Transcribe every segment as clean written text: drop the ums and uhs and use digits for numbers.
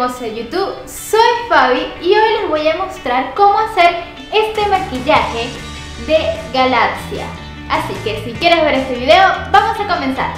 hermoso YouTube, soy Fabi y hoy les voy a mostrar cómo hacer este maquillaje de Galaxia. Así que si quieres ver este video, vamos a comenzar.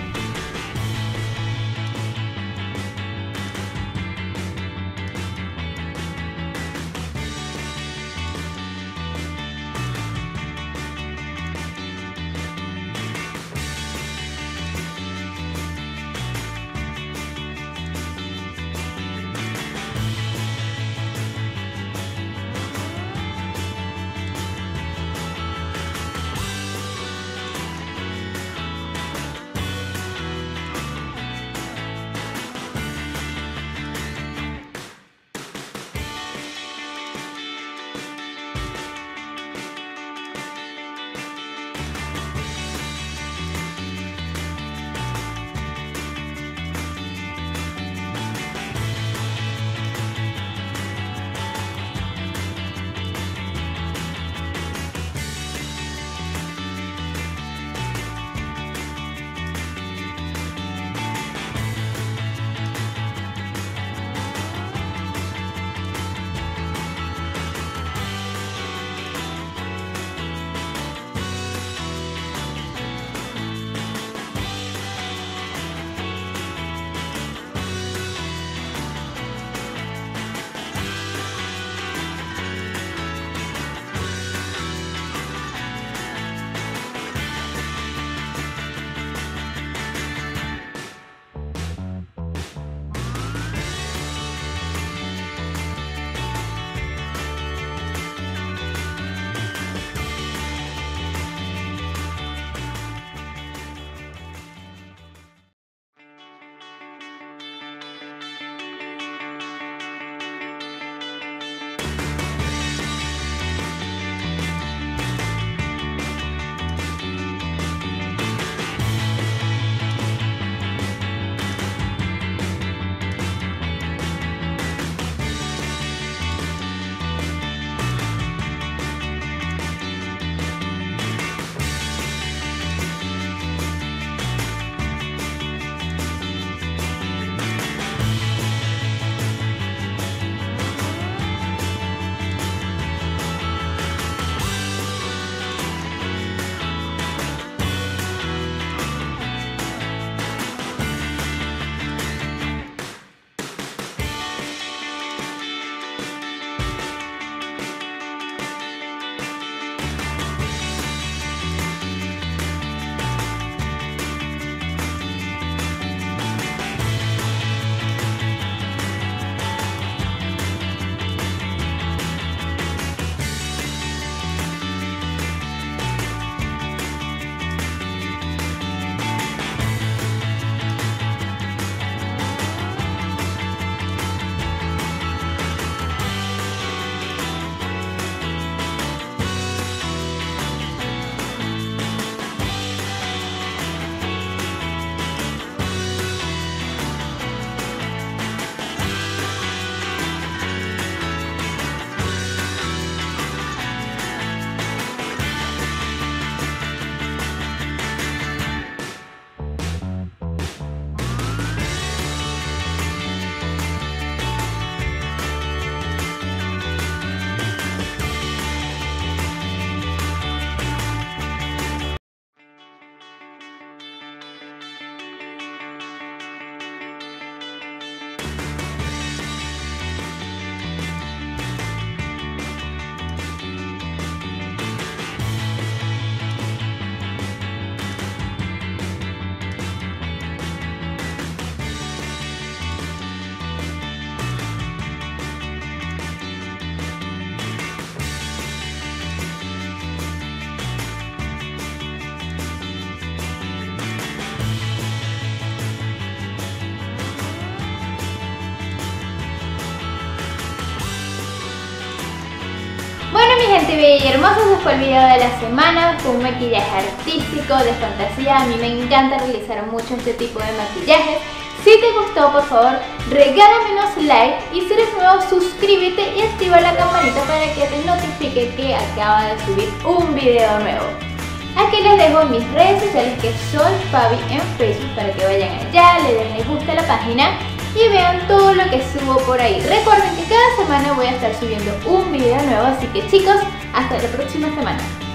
Bueno, mi gente bella y hermosa, ese fue el video de la semana. Fue un maquillaje artístico, de fantasía. A mí me encanta realizar mucho este tipo de maquillajes. Si te gustó, por favor, regálame unos likes y si eres nuevo, suscríbete y activa la campanita para que te notifique que acaba de subir un video nuevo. Aquí les dejo mis redes sociales, que soy Fabi en Facebook, para que vayan allá, le den me gusta a la página y vean todo lo que subo por ahí. Recuerden que cada semana voy a estar subiendo un video nuevo, así que chicos, hasta la próxima semana.